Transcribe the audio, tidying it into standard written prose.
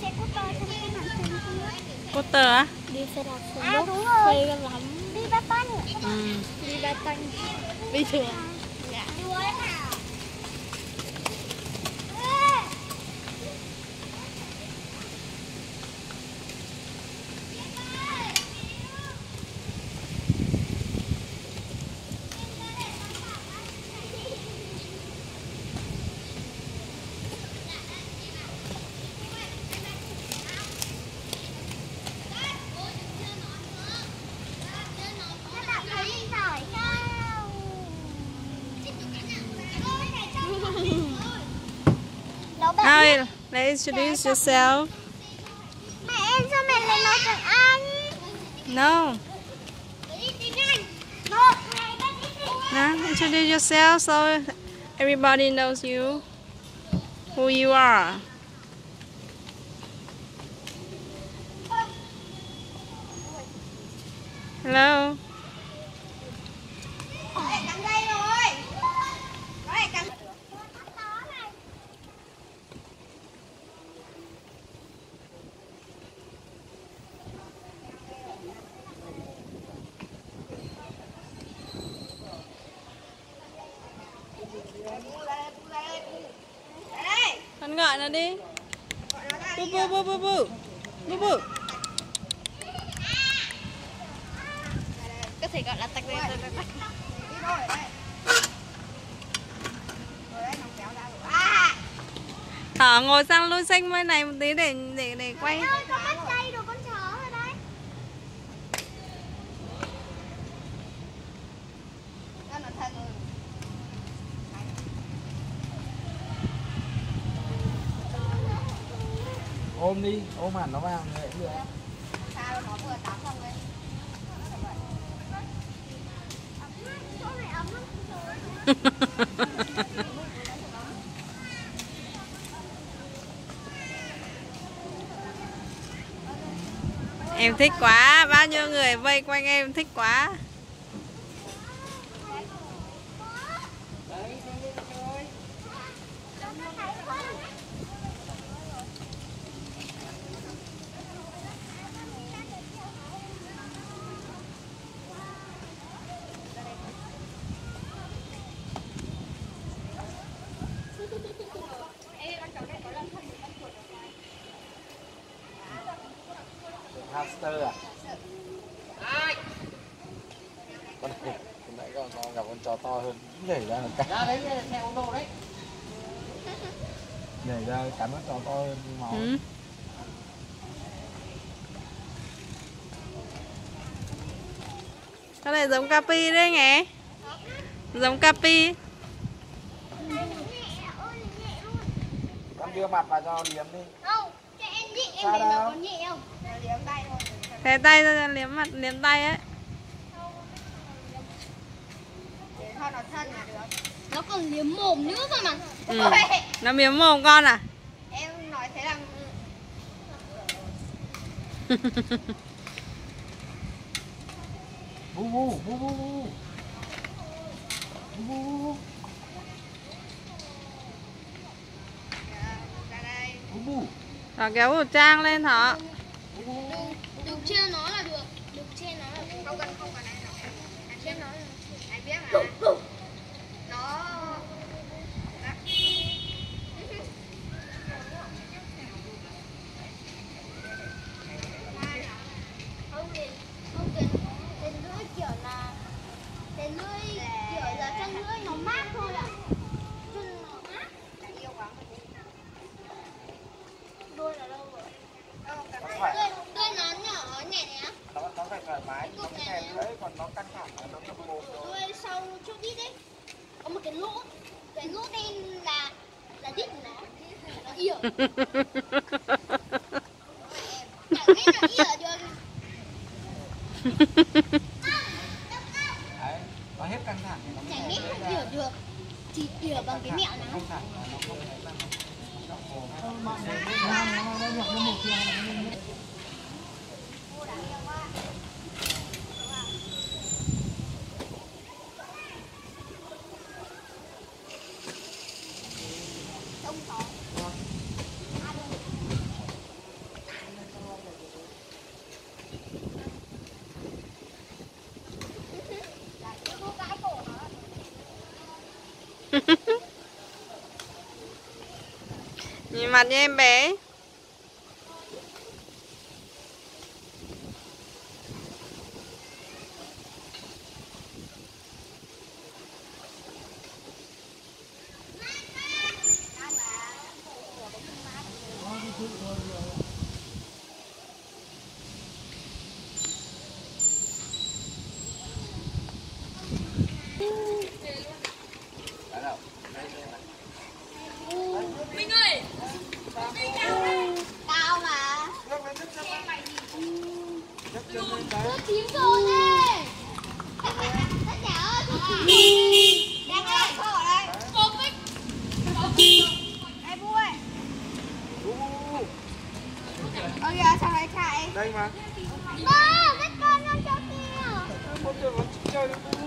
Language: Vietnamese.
xe Scooter xem cái màn hình kia. Scooter á? Đi xe đạp xuống dốc. Đúng rồi. Phê lắm. Đi ba tanh. Đi ba tanh. Đi thường. Dạ. Hi, let's introduce yourself. Mẹ em sao mẹ lại nói tiếng Anh? No. No, introduce yourself so everybody knows you, who you are. Hello. Con gọi nó đi. Bu bu bu bu bu. Bu bu. Có thể gọi là tạch. Thỏ ngồi sang lui xanh bên này một tí để quay. Mẹ ơi, con bắt dây được con chó ở đây. Ôm đi, ôm hẳn nó vào người cũng được. Sao nó vừa tắm xong đấy. Chỗ này ấm lắm. Em thích quá, bao nhiêu người vây quanh em thích quá. Hamster à? Con nãy con gặp con chó to hơn, nhảy ra là cắn. Ra đấy, theo ô tô đấy. Nhảy ra cắn con chó to hơn máu. Cái này giống Capi đấy nghe. Giống Capi. Con đưa mặt vào cho liếm đi. Không, cho em nhẹ, em để nó có nhẹ không? Liếm tay thôi. Thế tay ra liếm mặt, liếm tay ấy. Để cho nó thân là được. Nó còn liếm mồm nữa cơ mà. Nó liếm mồm con à? Em nói thế là Bu bu bu bu bu. Bu bu. Bu bu. Thỏ kéo khẩu trang lên Thỏ. đừng che nó là được. Đừng che nó là được. Không cần này nó. Anh che nó là anh biết mà. Nó cái lưỡi kiểu là chân lưỡi nó mát thôi ạ. Chân nó mát. Yêu quá. Đuôi là đâu rồi? Đuôi nó nhỏ nhẹ nhẹ. Nó phải thoải mái, nó phải thèm đấy, còn nó căng thẳng là nó không mồm rồi. Đuôi sau chút ít đấy. Có một cái lỗ đen là đít của nó. Nó ỉa. Chẳng biết nó ỉa được. Đấy, nó hết căng thẳng thì nó mới Chẳng biết nó ỉa được. Chỉ ỉa bằng cái mẹo nào. căng thẳng là nó không thấy là nó Nhìn mặt như em bé. Tao mà. Nó chín rồi nè. Tất cả ơi, nó chín. Đang đây, khô ở đây. Ê vui. Ơ kìa, sao lại chạy? Đây mà. Ba, bắt con cho kìa. Một chơi vẫn chơi được.